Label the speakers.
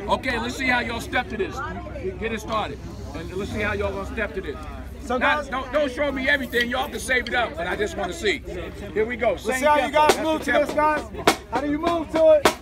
Speaker 1: Okay, let's see how y'all step to this. Get it started. And let's see how y'all gonna step to this.
Speaker 2: So guys,
Speaker 1: don't show me everything. Y'all can save it up, but I just want to see. Here we go.
Speaker 2: Let's see how you guys move to this, guys. How do you move to it?